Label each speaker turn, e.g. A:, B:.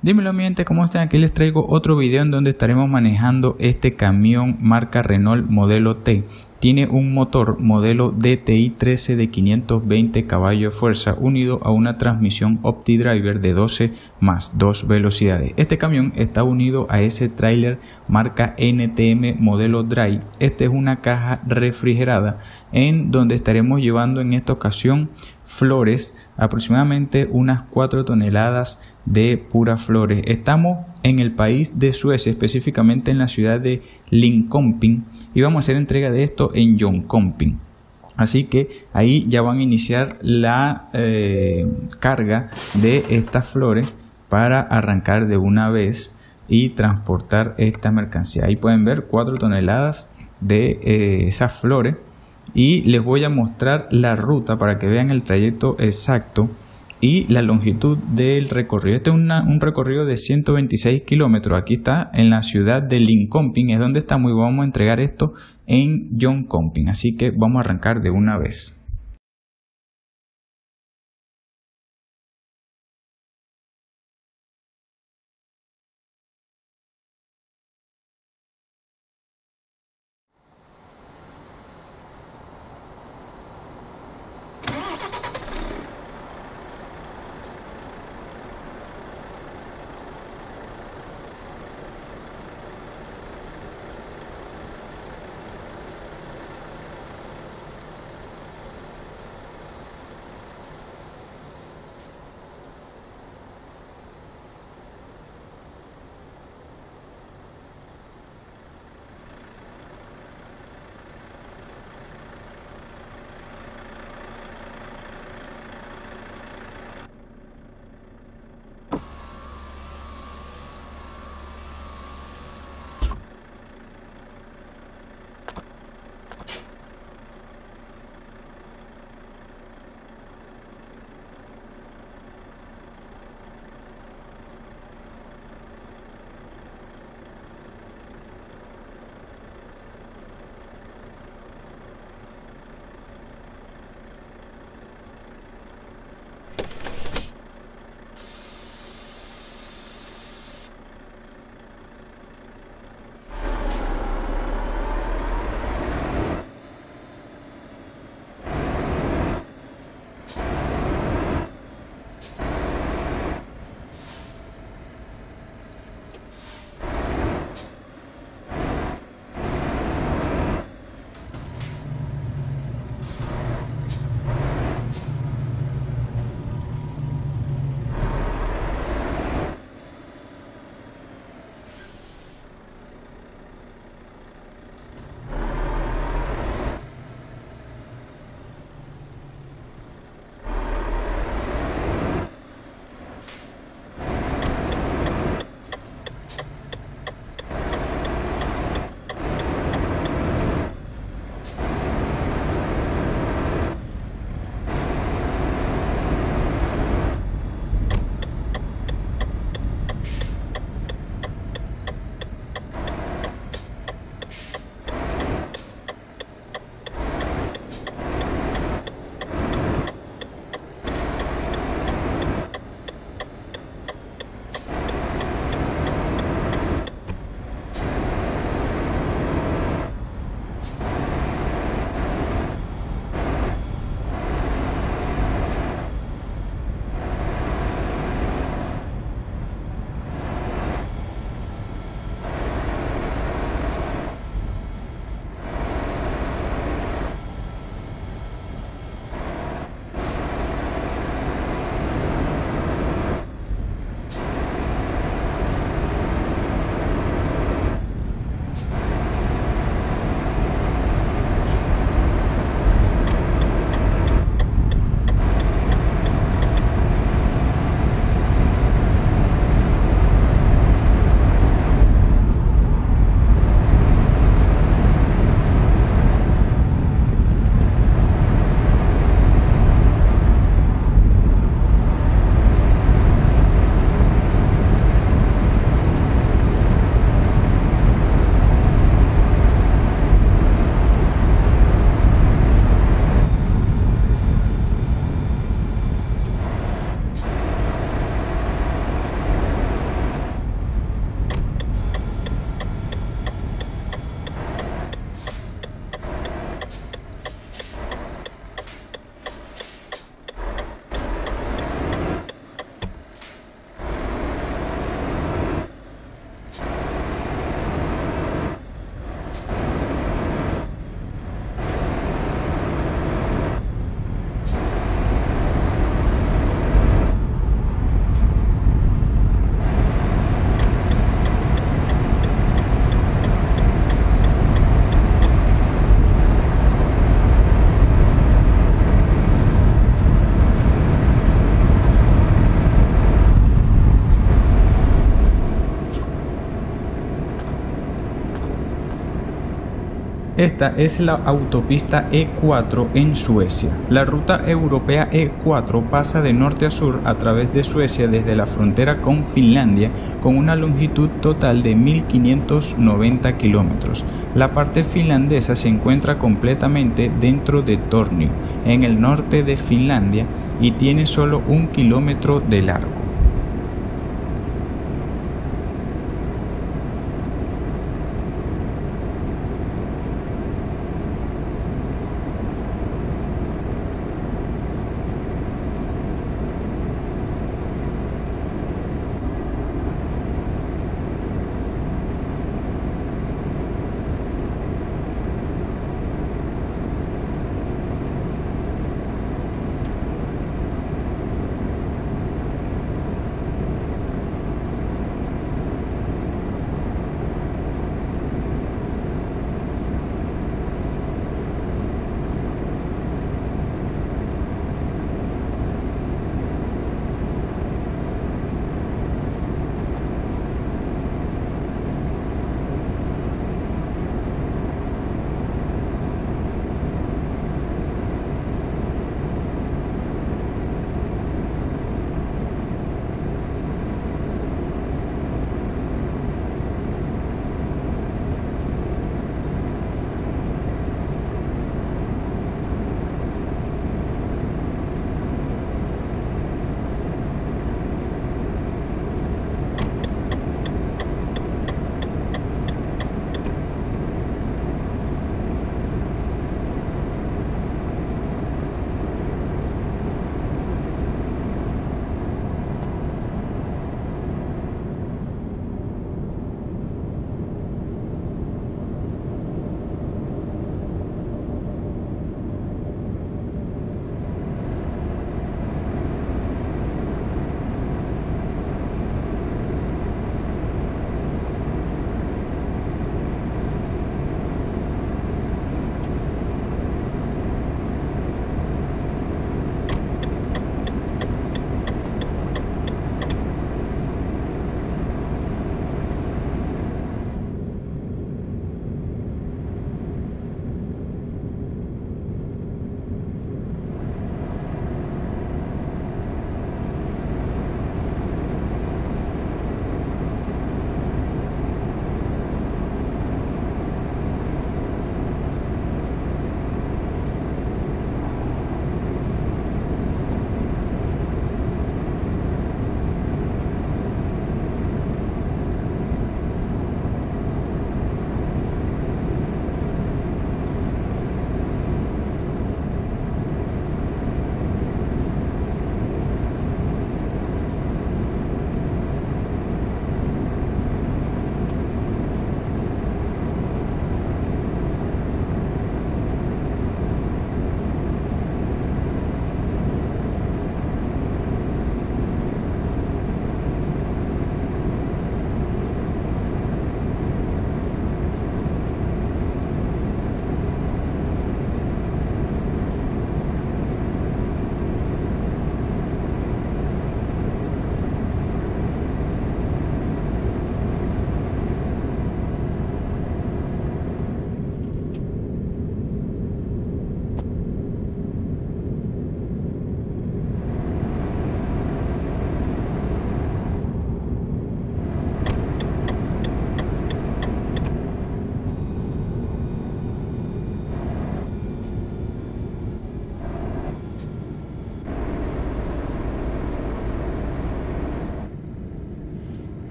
A: Dímelo mi gente, ¿cómo están? Aquí les traigo otro video en donde estaremos manejando este camión marca Renault modelo T. Tiene un motor modelo DTI 13 de 520 caballos de fuerza unido a una transmisión OptiDrive de 12 más 2 velocidades. Este camión está unido a ese tráiler marca NTM modelo Drive. Esta es una caja refrigerada en donde estaremos llevando en esta ocasión flores, aproximadamente unas 4 toneladas de puras flores. Estamos en el país de Suecia, específicamente en la ciudad de Linköping, y vamos a hacer entrega de esto en Jönköping. Así que ahí ya van a iniciar la carga de estas flores para arrancar de una vez y transportar esta mercancía. Ahí pueden ver 4 toneladas de esas flores. Y les voy a mostrar la ruta para que vean el trayecto exacto y la longitud del recorrido. Este es un recorrido de 126 kilómetros. Aquí está en la ciudad de Linköping, es donde estamos, y vamos a entregar esto en Jönköping. Así que vamos a arrancar de una vez. Esta es la autopista E4 en Suecia. La ruta europea E4 pasa de norte a sur a través de Suecia desde la frontera con Finlandia con una longitud total de 1590 kilómetros. La parte finlandesa se encuentra completamente dentro de Tornio, en el norte de Finlandia, y tiene solo 1 kilómetro de largo.